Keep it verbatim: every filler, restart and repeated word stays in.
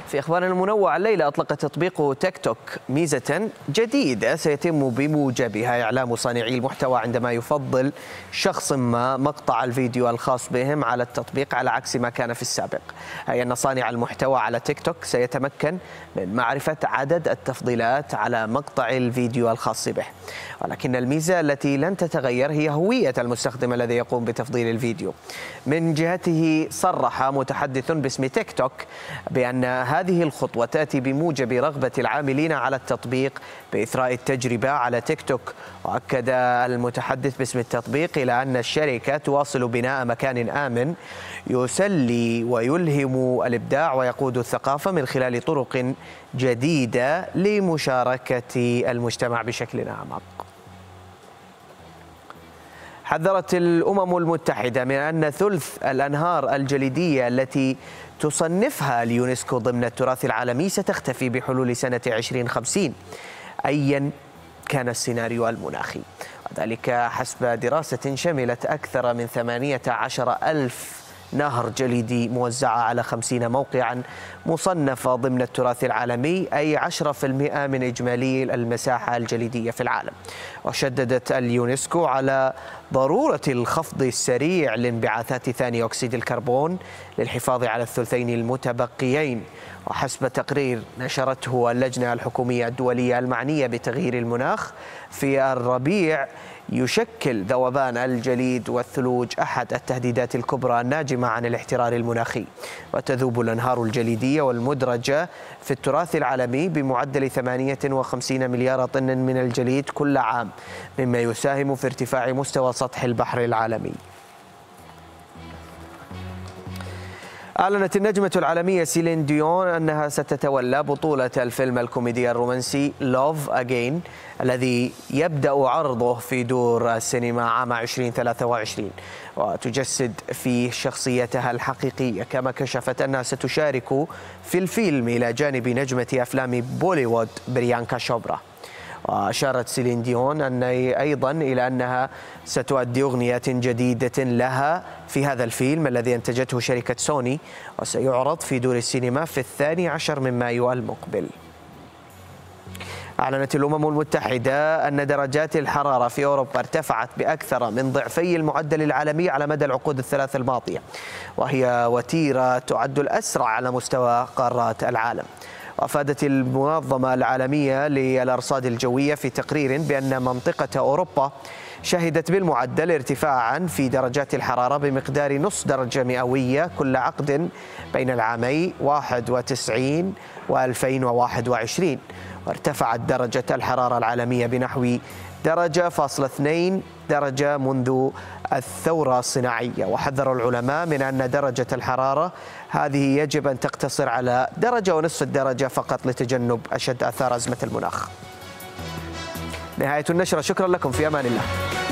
في أخبارنا المنوعة الليلة، أطلق تطبيق تيك توك ميزة جديدة سيتم بموجبها إعلام صانعي المحتوى عندما يفضل شخص ما مقطع الفيديو الخاص بهم على التطبيق على عكس ما كان في السابق، أي أن صانع المحتوى على تيك توك سيتمكن من معرفة عدد التفضيلات على مقطع الفيديو الخاص به، ولكن الميزة التي لن تتغير هي هوية المستخدم الذي يقوم بتفضيل الفيديو. من جهته صرح متحدث باسم تيك توك بأن هذه الخطوة تأتي بموجب رغبة العاملين على التطبيق بإثراء التجربة على تيك توك. وأكد المتحدث باسم التطبيق إلى أن الشركة تواصل بناء مكان آمن يسلي ويلهم الإبداع ويقود الثقافة من خلال طرق جديدة لمشاركة المجتمع بشكل أعمق. حذرت الأمم المتحدة من أن ثلث الأنهار الجليدية التي تصنفها اليونسكو ضمن التراث العالمي ستختفي بحلول سنة ألفين وخمسين أيا كان السيناريو المناخي، وذلك حسب دراسة شملت أكثر من ثمانية عشر ألف نهر جليدي موزعة على خمسين موقعا مصنفة ضمن التراث العالمي، أي عشرة بالمئة من إجمالي المساحة الجليدية في العالم. وشددت اليونسكو على ضرورة الخفض السريع لانبعاثات ثاني أكسيد الكربون للحفاظ على الثلثين المتبقيين. وحسب تقرير نشرته اللجنة الحكومية الدولية المعنية بتغيير المناخ، في الربيع يشكل ذوبان الجليد والثلوج أحد التهديدات الكبرى الناجمة عن الاحترار المناخي، وتذوب الأنهار الجليدية والمدرجة في التراث العالمي بمعدل ثمانية وخمسين مليار طن من الجليد كل عام، مما يساهم في ارتفاع مستوى سطح البحر العالمي. أعلنت النجمة العالمية سيلين ديون أنها ستتولى بطولة الفيلم الكوميدي الرومانسي لوف أجين الذي يبدأ عرضه في دور السينما عام ألفين وثلاثة وعشرين، وتجسد فيه شخصيتها الحقيقية. كما كشفت أنها ستشارك في الفيلم إلى جانب نجمة أفلام بوليوود بريانكا شوبرا. وأشارت سيلين ديون أن أيضا إلى أنها ستؤدي أغنيات جديدة لها في هذا الفيلم الذي أنتجته شركة سوني، وسيعرض في دور السينما في الثاني عشر من مايو المقبل. أعلنت الأمم المتحدة أن درجات الحرارة في أوروبا ارتفعت بأكثر من ضعفي المعدل العالمي على مدى العقود الثلاث الماضية، وهي وتيرة تعد الأسرع على مستوى قارات العالم. وأفادت المنظمة العالمية للأرصاد الجوية في تقرير بأن منطقة أوروبا شهدت بالمعدل ارتفاعا في درجات الحرارة بمقدار نصف درجة مئوية كل عقد بين العامين واحد وتسعين وألفين وواحد وعشرين، وارتفعت درجة الحرارة العالمية بنحو درجة فاصلة اثنين درجة منذ الثورة الصناعية. وحذر العلماء من أن درجة الحرارة هذه يجب أن تقتصر على درجة ونصف الدرجة فقط لتجنب أشد آثار أزمة المناخ. نهاية النشرة، شكرا لكم، في أمان الله.